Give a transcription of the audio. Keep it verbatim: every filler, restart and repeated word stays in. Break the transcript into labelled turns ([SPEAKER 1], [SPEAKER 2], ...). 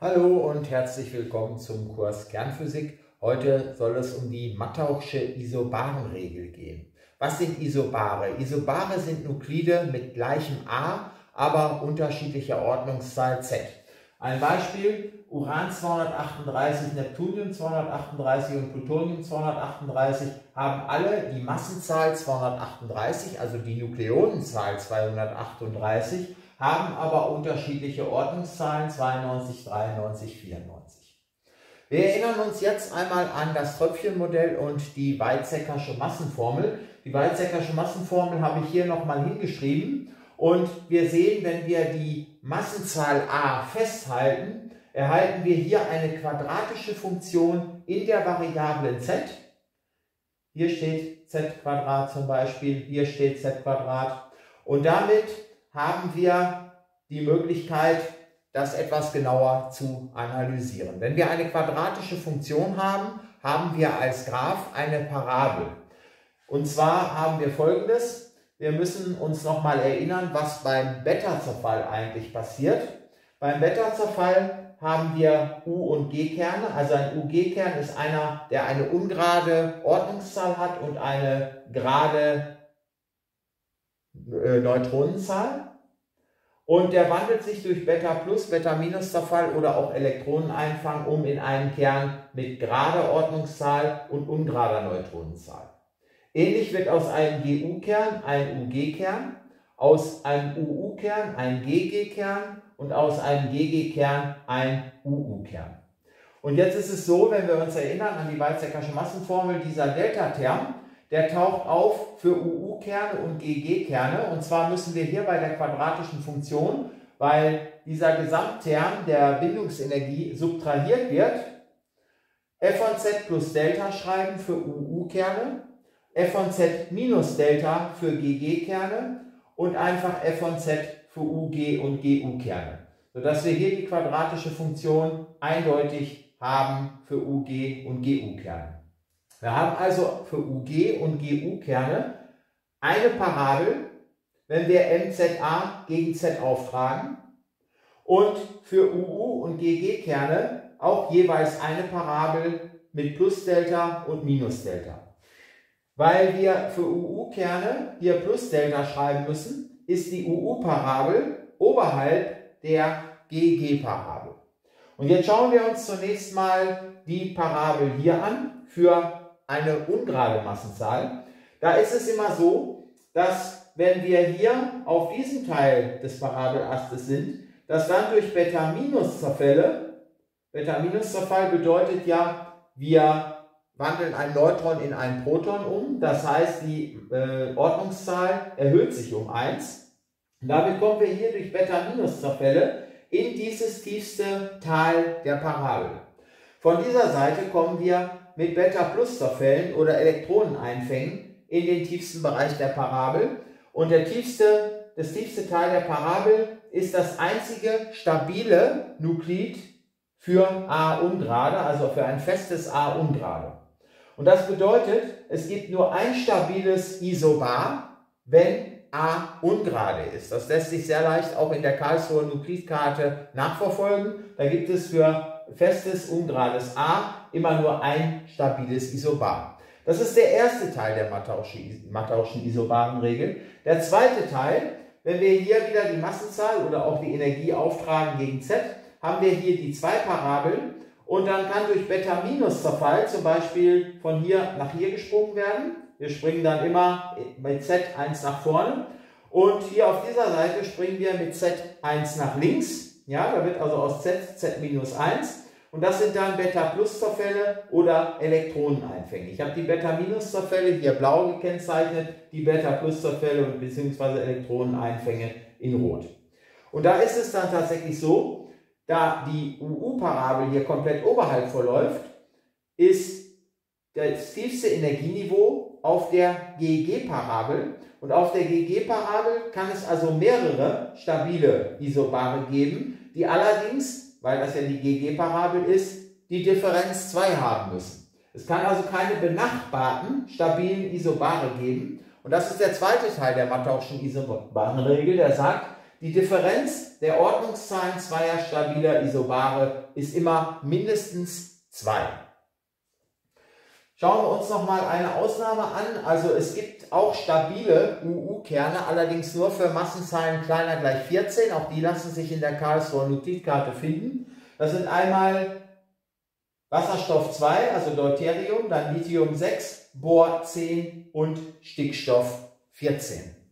[SPEAKER 1] Hallo und herzlich willkommen zum Kurs Kernphysik. Heute soll es um die Mattauchsche Isobarenregel gehen. Was sind Isobare? Isobare sind Nuklide mit gleichem A, aber unterschiedlicher Ordnungszahl Z. Ein Beispiel: Uran zweihundertachtunddreißig, Neptunium zweihundertachtunddreißig und Plutonium zweihundertachtunddreißig haben alle die Massenzahl zweihundertachtunddreißig, also die Nukleonenzahl zweihundertachtunddreißig, haben aber unterschiedliche Ordnungszahlen zweiundneunzig, dreiundneunzig, vierundneunzig. Wir erinnern uns jetzt einmal an das Tröpfchenmodell und die Weizsäckersche Massenformel. Die Weizsäckersche Massenformel habe ich hier nochmal hingeschrieben und wir sehen, wenn wir die Massenzahl a festhalten, erhalten wir hier eine quadratische Funktion in der Variablen z. Hier steht z Quadrat zum Beispiel, hier steht z Quadrat und damit haben wir die Möglichkeit, das etwas genauer zu analysieren. Wenn wir eine quadratische Funktion haben, haben wir als Graph eine Parabel. Und zwar haben wir Folgendes: Wir müssen uns nochmal erinnern, was beim Beta-Zerfall eigentlich passiert. Beim Beta-Zerfall haben wir U- und G-Kerne. Also ein U G-Kern ist einer, der eine ungerade Ordnungszahl hat und eine gerade Neutronenzahl, und der wandelt sich durch Beta plus, Beta minus Zerfall oder auch Elektroneneinfang um in einen Kern mit gerader Ordnungszahl und ungerader Neutronenzahl. Ähnlich wird aus einem G U-Kern ein U G-Kern, aus einem U U-Kern ein G G-Kern und aus einem G G-Kern ein U U-Kern. Und jetzt ist es so, wenn wir uns erinnern an die Weizsäckersche Massenformel, dieser Delta-Term, der taucht auf für U U-Kerne und G G-Kerne, und zwar müssen wir hier bei der quadratischen Funktion, weil dieser Gesamtterm der Bindungsenergie subtrahiert wird, f von z plus Delta schreiben für U U-Kerne, f von z minus Delta für G G-Kerne und einfach f von z für U G und G U-Kerne, sodass wir hier die quadratische Funktion eindeutig haben für U G und G U-Kerne. Wir haben also für U G und G U-Kerne eine Parabel, wenn wir M Z A gegen Z auftragen, und für U U und G G-Kerne auch jeweils eine Parabel mit Plus-Delta und Minus-Delta. Weil wir für U U-Kerne hier Plus-Delta schreiben müssen, ist die U U-Parabel oberhalb der G G-Parabel. Und jetzt schauen wir uns zunächst mal die Parabel hier an für eine ungerade Massenzahl. Da ist es immer so, dass wenn wir hier auf diesem Teil des Parabelastes sind, dass dann durch Beta-Minus-Zerfälle, Beta-Minus-Zerfall bedeutet ja, wir wandeln ein Neutron in ein Proton um, das heißt, die äh, Ordnungszahl erhöht sich um eins. Und damit kommen wir hier durch Beta-Minus-Zerfälle in dieses tiefste Tal der Parabel. Von dieser Seite kommen wir mit Beta-Plus-Zerfällen oder Elektroneneinfängen in den tiefsten Bereich der Parabel. Und der tiefste, das tiefste Teil der Parabel ist das einzige stabile Nuklid für A ungerade, also für ein festes A ungerade. Und das bedeutet, es gibt nur ein stabiles Isobar, wenn A ungerade ist. Das lässt sich sehr leicht auch in der Karlsruher Nuklidkarte nachverfolgen. Da gibt es für festes ungerades A immer nur ein stabiles Isobar. Das ist der erste Teil der Mattauschen Isobarenregel. Der zweite Teil, wenn wir hier wieder die Massenzahl oder auch die Energie auftragen gegen Z, haben wir hier die zwei Parabeln, und dann kann durch Beta-Minus-Zerfall zum Beispiel von hier nach hier gesprungen werden. Wir springen dann immer mit Z eins nach vorne, und hier auf dieser Seite springen wir mit Z eins nach links. Ja, da wird also aus Z Z minus eins. Und das sind dann Beta-Plus-Zerfälle oder Elektroneneinfänge. Ich habe die Beta-Minus-Zerfälle hier blau gekennzeichnet, die Beta-Plus-Zerfälle bzw. Elektroneneinfänge in rot. Und da ist es dann tatsächlich so, da die U U-Parabel hier komplett oberhalb verläuft, ist das tiefste Energieniveau auf der G G-Parabel. Und auf der G G-Parabel kann es also mehrere stabile Isobare geben, die allerdings, weil das ja die G G-Parabel ist, die Differenz zwei haben müssen. Es kann also keine benachbarten stabilen Isobare geben. Und das ist der zweite Teil der Mattauschen Isobarenregel, der sagt, Die Differenz der Ordnungszahlen zweier stabiler Isobare ist immer mindestens zwei. Schauen wir uns noch mal eine Ausnahme an. Also es gibt auch stabile U U-Kerne, allerdings nur für Massenzahlen kleiner gleich vierzehn. Auch die lassen sich in der Karlsruher Notitkarte finden. Das sind einmal Wasserstoff zwei, also Deuterium, dann Lithium sechs, Bor zehn und Stickstoff vierzehn.